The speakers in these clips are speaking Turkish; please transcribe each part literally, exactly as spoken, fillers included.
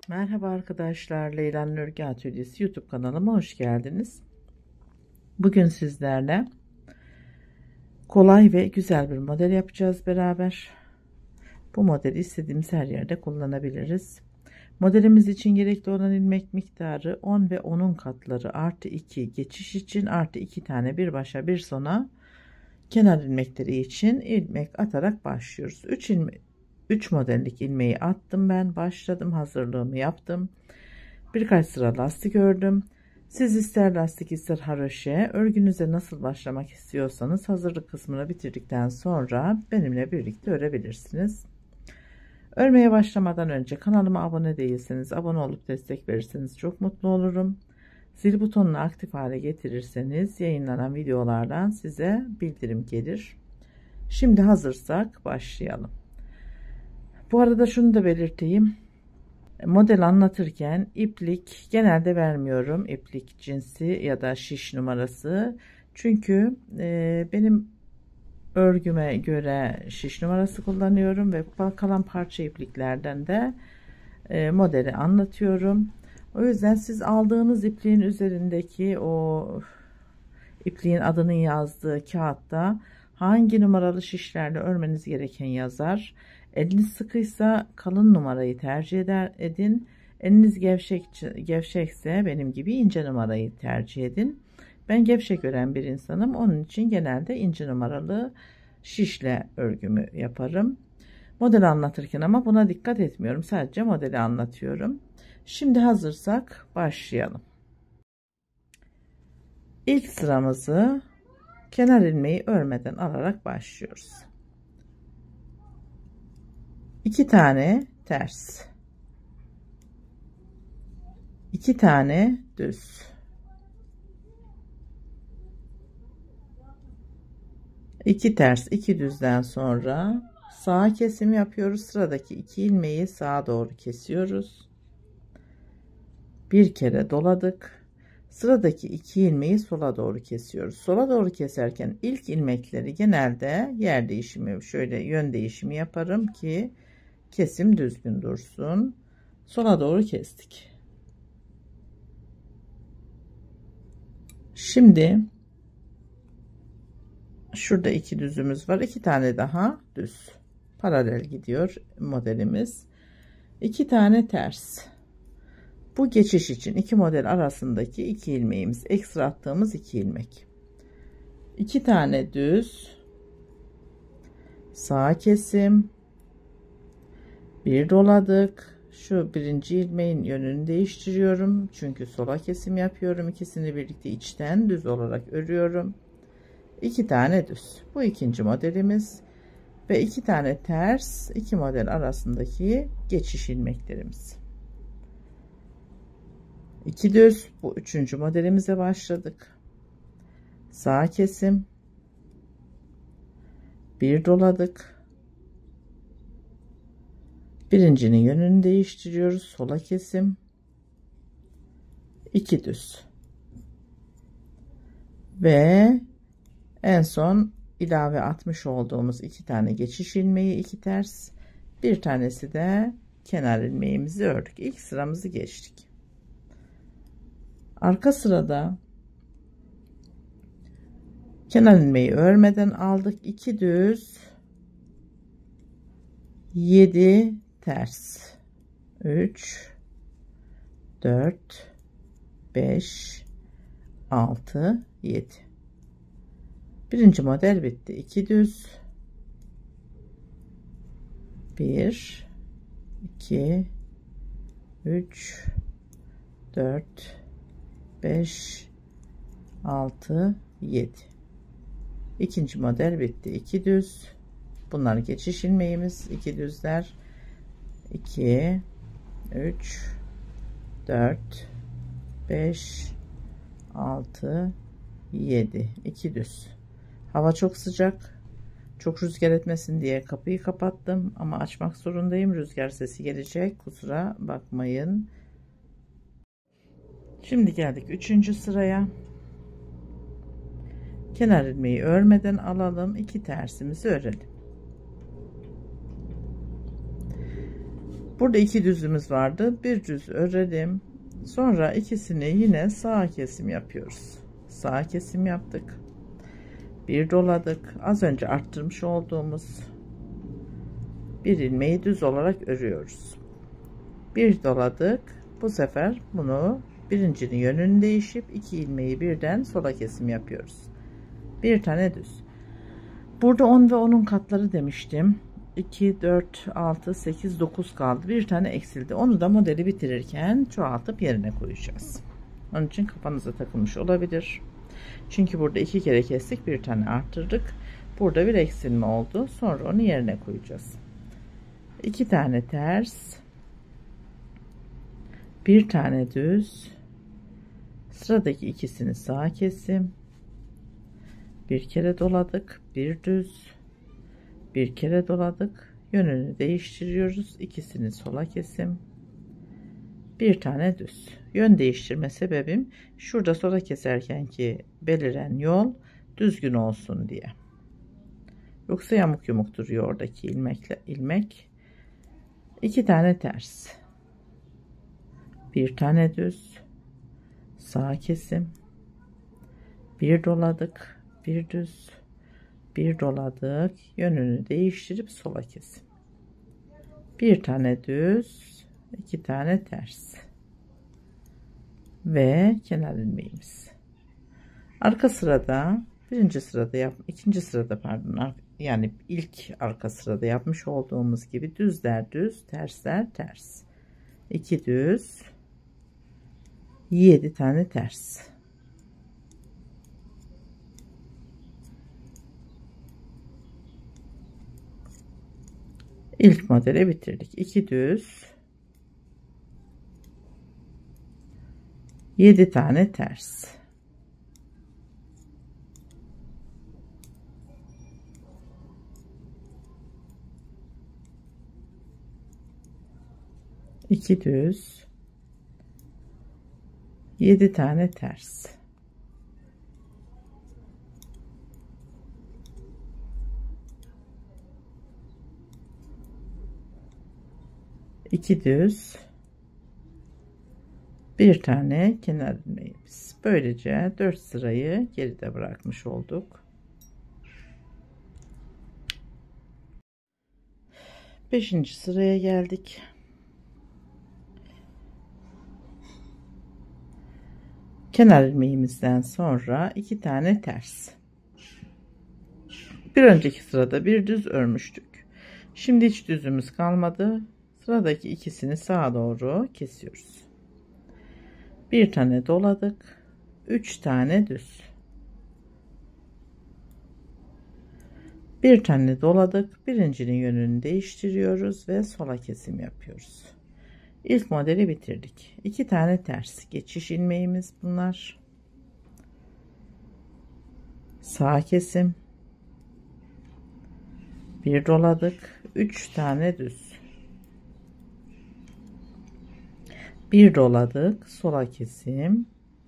Merhaba arkadaşlar, Leyla'nın Örgü Atölyesi YouTube kanalıma hoş geldiniz. Bugün sizlerle kolay ve güzel bir model yapacağız beraber. Bu modeli istediğimiz her yerde kullanabiliriz. Modelimiz için gerekli olan ilmek miktarı on ve onun katları artı iki, geçiş için artı iki tane bir başa bir sona, kenar ilmekleri için ilmek atarak başlıyoruz. üç ilmek üç modellik ilmeği attım, ben başladım, hazırlığımı yaptım, birkaç sıra lastik ördüm. Siz ister lastik ister haroşe, örgünüze nasıl başlamak istiyorsanız hazırlık kısmını bitirdikten sonra benimle birlikte örebilirsiniz. Örmeye başlamadan önce kanalıma abone değilseniz abone olup destek verirseniz çok mutlu olurum. Zil butonunu aktif hale getirirseniz yayınlanan videolardan size bildirim gelir. Şimdi hazırsak başlayalım. Bu arada şunu da belirteyim. Model anlatırken iplik genelde vermiyorum. İplik cinsi ya da şiş numarası. Çünkü e, benim örgüme göre şiş numarası kullanıyorum ve kalan parça ipliklerden de e, modeli anlatıyorum. O yüzden siz aldığınız ipliğin üzerindeki o ipliğin adının yazdığı kağıtta hangi numaralı şişlerle örmeniz gereken yazar. Eliniz sıkıysa kalın numarayı tercih eder edin. Eliniz gevşek gevşekse benim gibi ince numarayı tercih edin. Ben gevşek ören bir insanım. Onun için genelde ince numaralı şişle örgümü yaparım. Modeli anlatırken ama buna dikkat etmiyorum. Sadece modeli anlatıyorum. Şimdi hazırsak başlayalım. İlk sıramızı kenar ilmeği örmeden alarak başlıyoruz. iki tane ters, iki tane düz, iki ters iki düzden sonra sağa kesim yapıyoruz. Sıradaki iki ilmeği sağa doğru kesiyoruz. Bir kere doladık. Sıradaki iki ilmeği sola doğru kesiyoruz. Sola doğru keserken ilk ilmekleri genelde yer değişimi, şöyle yön değişimi yaparım ki kesim düzgün dursun. Sola doğru kestik. Şimdi şurada iki düzümüz var. İki tane daha düz. Paralel gidiyor modelimiz. İki tane ters. Bu geçiş için iki model arasındaki iki ilmeğimiz. Ekstra attığımız iki ilmek. İki tane düz. Sağ kesim. Bir doladık. Şu birinci ilmeğin yönünü değiştiriyorum. Çünkü sola kesim yapıyorum. İkisini birlikte içten düz olarak örüyorum. İki tane düz. Bu ikinci modelimiz. Ve iki tane ters. İki model arasındaki geçiş ilmeklerimiz. İki düz. Bu üçüncü modelimize başladık. Sağ kesim. Bir doladık. Birincinin yönünü değiştiriyoruz. Sola kesim. iki düz. Ve en son ilave atmış olduğumuz iki tane geçiş ilmeği, iki ters, bir tanesi de kenar ilmeğimizi ördük. İlk sıramızı geçtik. Arka sırada kenar ilmeği örmeden aldık. iki düz, yedi ters, üç, dört, beş, altı, yedi. Birinci model bitti. iki düz, bir, iki, üç, dört, beş, altı, yedi. İkinci model bitti. iki düz. Bunlar geçiş ilmeğimiz. iki düzler. iki, üç, dört, beş, altı, yedi. iki düz. Hava çok sıcak. Çok rüzgar etmesin diye kapıyı kapattım. Ama açmak zorundayım. Rüzgar sesi gelecek. Kusura bakmayın. Şimdi geldik üçüncü sıraya. Kenar ilmeği örmeden alalım. iki tersimizi örelim. Burada iki düzümüz vardı. Bir düz örelim. Sonra ikisini yine sağ kesim yapıyoruz. Sağ kesim yaptık. Bir doladık. Az önce arttırmış olduğumuz bir ilmeği düz olarak örüyoruz. Bir doladık. Bu sefer bunu birincinin yönünü değişip iki ilmeği birden sola kesim yapıyoruz. Bir tane düz. Burada on ve onun katları demiştim. iki, dört, altı, sekiz, dokuz kaldı. Bir tane eksildi. Onu da modeli bitirirken çoğaltıp yerine koyacağız. Onun için kafanıza takılmış olabilir. Çünkü burada iki kere kestik. Bir tane arttırdık. Burada bir eksilme oldu. Sonra onu yerine koyacağız. iki tane ters. Bir tane düz. Sıradaki ikisini sağ kesim. Bir kere doladık. Bir düz. Bir kere doladık. Yönünü değiştiriyoruz. İkisini sola kesim. Bir tane düz. Yön değiştirme sebebim şurada sola keserken ki beliren yol düzgün olsun diye. Yoksa yamuk yumuk duruyor oradaki ilmekle ilmek. İki tane ters. Bir tane düz. Sağ kesim. Bir doladık. Bir düz. Bir doladık. Yönünü değiştirip sola kesim. Bir tane düz. İki tane ters. Ve kenar ilmeğimiz. Arka sırada birinci sırada yap, ikinci sırada pardon yani ilk arka sırada yapmış olduğumuz gibi düzler düz, tersler ters. iki düz, yedi tane ters. İlk modeli bitirdik. iki düz, yedi tane ters. iki düz, yedi tane ters. iki düz, bir tane kenar ilmeğimiz. Böylece dört sırayı geride bırakmış olduk. beşinci sıraya geldik. Kenar ilmeğimizden sonra iki tane ters. Bir önceki sırada bir düz örmüştük. Şimdi hiç düzümüz kalmadı. Sıradaki ikisini sağa doğru kesiyoruz. Bir tane doladık. Üç tane düz. Bir tane doladık. Birincinin yönünü değiştiriyoruz ve sola kesim yapıyoruz. İlk modeli bitirdik. İki tane ters geçiş ilmeğimiz bunlar. Sağ kesim. Bir doladık. Üç tane düz. Bir doladık. Sola kesim.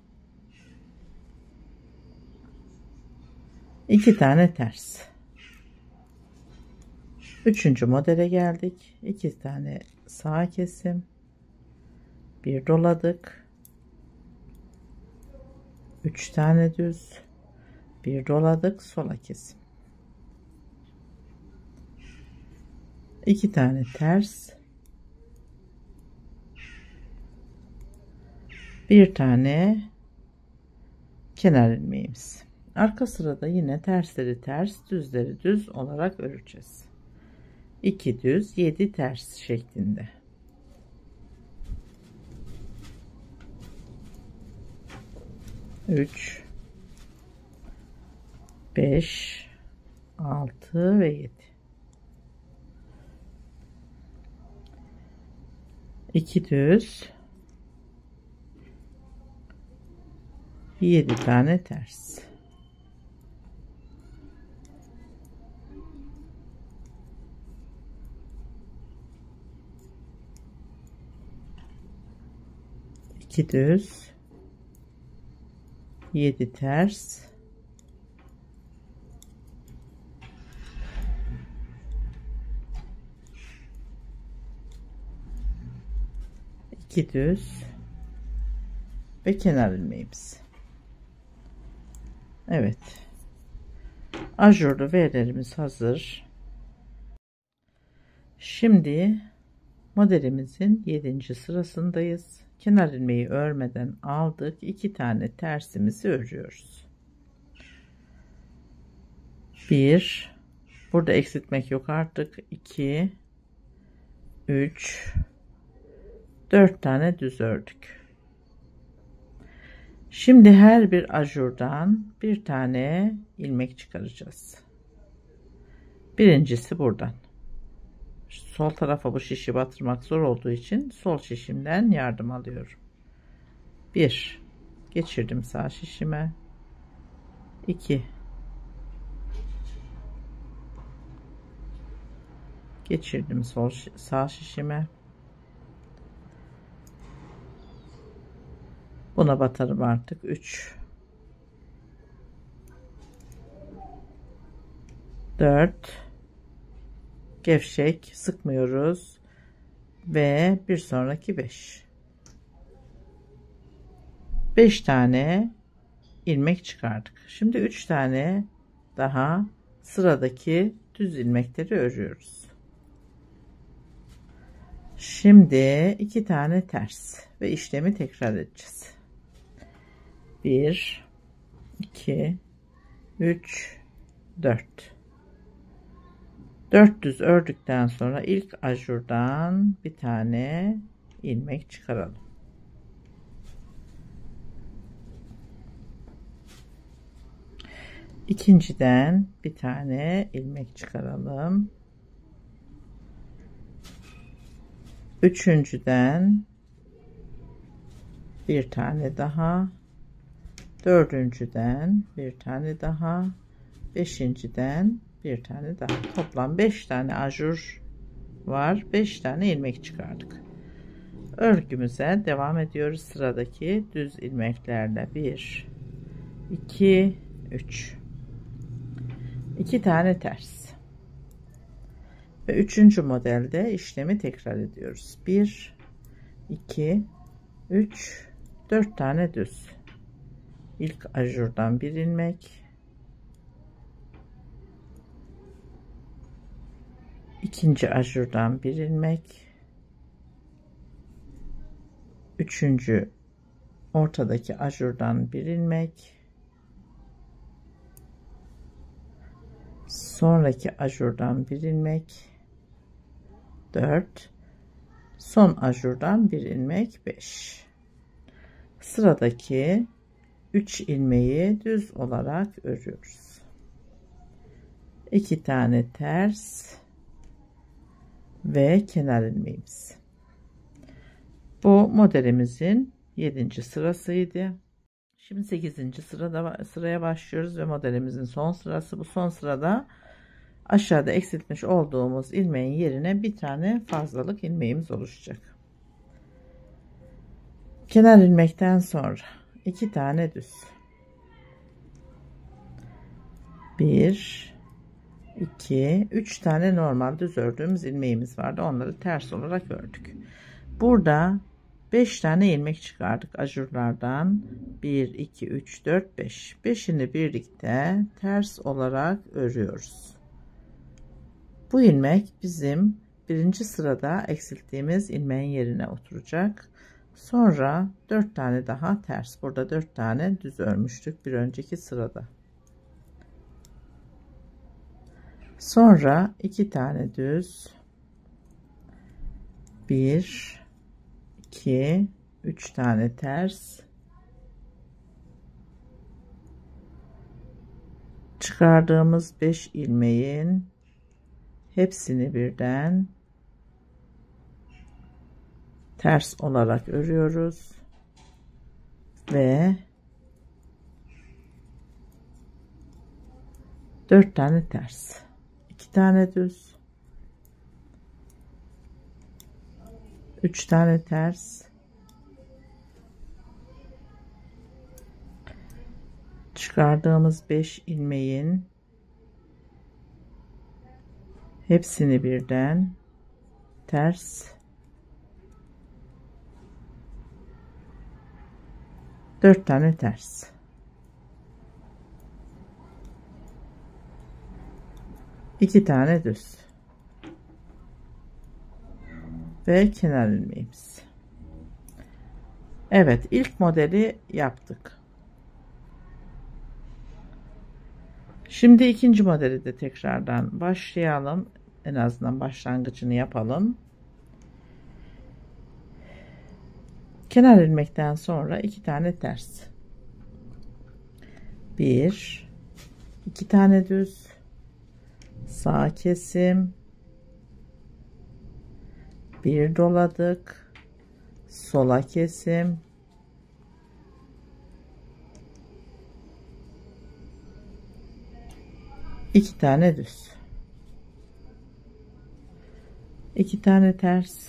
İki tane ters. Üçüncü modele geldik. İki tane sağ kesim. Bir doladık. Üç tane düz. Bir doladık. Sola kesim. İki tane ters. Bir tane kenar ilmeğimiz. Arka sırada yine tersleri ters, düzleri düz olarak öreceğiz. iki düz, yedi ters şeklinde. üç, beş, altı ve yedi. iki düz, yedi tane ters. iki düz, yedi ters. iki düz ve kenar ilmeğimiz. Evet. Ajurlu V'lerimiz hazır. Şimdi modelimizin yedinci sırasındayız. Kenar ilmeği örmeden aldık. iki tane tersimizi örüyoruz. bir, burada eksiltmek yok artık. iki, üç, dört tane düz ördük. Şimdi her bir ajurdan bir tane ilmek çıkaracağız. Birincisi buradan. Sol tarafa bu şişi batırmak zor olduğu için sol şişimden yardım alıyorum. bir, geçirdim sağ şişime. iki, geçirdim sol sağ şişime. Buna batarım artık. üç, dört, gevşek sıkmıyoruz ve bir sonraki beş. beş tane ilmek çıkardık. Şimdi üç tane daha sıradaki düz ilmekleri örüyoruz. Şimdi iki tane ters ve işlemi tekrar edeceğiz. bir, iki, üç, dört. dört düz ördükten sonra ilk ajurdan bir tane ilmek çıkaralım. İkinciden bir tane ilmek çıkaralım. Üçüncüden bir tane daha. Dördüncüden bir tane daha. Beşinciden bir tane daha. Toplam beş tane ajur var. beş tane ilmek çıkardık. Örgümüze devam ediyoruz. Sıradaki düz ilmeklerle bir, iki, üç. iki tane ters. Ve üçüncü modelde işlemi tekrar ediyoruz. bir, iki, üç, dört tane düz. İlk ajurdan bir ilmek. İkinci ajurdan bir ilmek. Üçüncü ortadaki ajurdan bir ilmek. Sonraki ajurdan bir ilmek. dört. Son ajurdan bir ilmek. beş. Sıradaki üç ilmeği düz olarak örüyoruz. iki tane ters ve kenar ilmeğimiz. Bu modelimizin yedinci sırasıydı. Şimdi sekizinci sırada sıraya başlıyoruz ve modelimizin son sırası. Bu son sırada aşağıda eksiltmiş olduğumuz ilmeğin yerine bir tane fazlalık ilmeğimiz oluşacak. Kenar ilmekten sonra iki tane düz. bir, iki, üç tane normal düz ördüğümüz ilmeğimiz vardı. Onları ters olarak ördük. Burada beş tane ilmek çıkardık ajurlardan. bir, iki, üç, dört, beş. beşini birlikte ters olarak örüyoruz. Bu ilmek bizim birinci sırada eksilttiğimiz ilmeğin yerine oturacak. Sonra dört tane daha ters. Burada dört tane düz örmüştük bir önceki sırada. Sonra iki tane düz. bir, iki, üç tane ters. Çıkardığımız beş ilmeğin hepsini birden ters olarak örüyoruz ve dört tane ters, iki tane düz, üç tane ters, çıkardığımız beş ilmeğin hepsini birden ters dört tane ters, iki tane düz ve kenar ilmeğimiz. Evet, ilk modeli yaptık. Şimdi ikinci modeli de tekrardan başlayalım. En azından başlangıcını yapalım. Kenar ilmekten sonra iki tane ters, bir, iki tane düz, sağ kesim, bir doladık, sola kesim, iki tane düz, iki tane ters.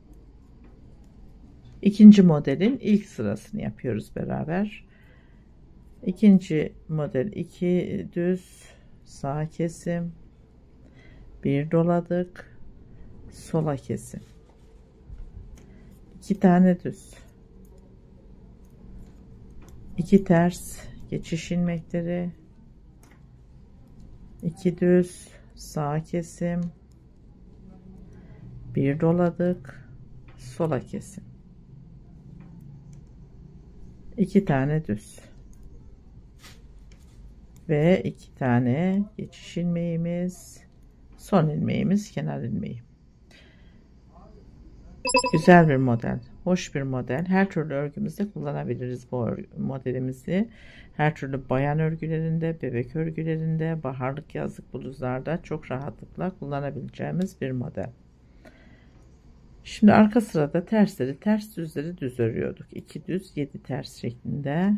İkinci modelin ilk sırasını yapıyoruz beraber. İkinci model iki düz, sağ kesim, bir doladık, sola kesim, iki tane düz, iki ters, geçiş ilmekleri, iki düz, sağ kesim, bir doladık, sola kesim, iki tane düz ve iki tane geçiş ilmeğimiz, son ilmeğimiz kenar ilmeği. Güzel bir model, hoş bir model. Her türlü örgümüzde kullanabiliriz bu modelimizi. Her türlü bayan örgülerinde, bebek örgülerinde, baharlık, yazlık bluzlarda çok rahatlıkla kullanabileceğimiz bir model. Şimdi arka sırada tersleri ters, düzleri düz örüyorduk. iki düz, yedi ters şeklinde.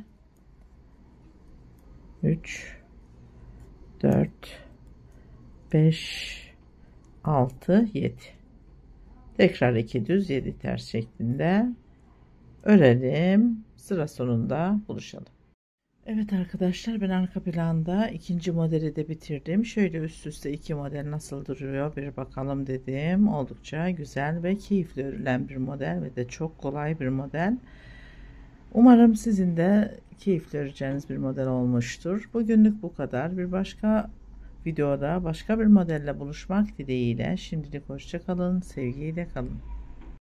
üç, dört, beş, altı, yedi. Tekrar iki düz, yedi ters şeklinde örelim. Sıra sonunda buluşalım. Evet arkadaşlar, ben arka planda ikinci modeli de bitirdim. Şöyle üst üste iki model nasıl duruyor bir bakalım dedim. Oldukça güzel ve keyifli örülen bir model ve de çok kolay bir model. Umarım sizin de keyifli öreceğiniz bir model olmuştur. Bugünlük bu kadar. Bir başka videoda başka bir modelle buluşmak dileğiyle şimdilik hoşça kalın, sevgiyle kalın.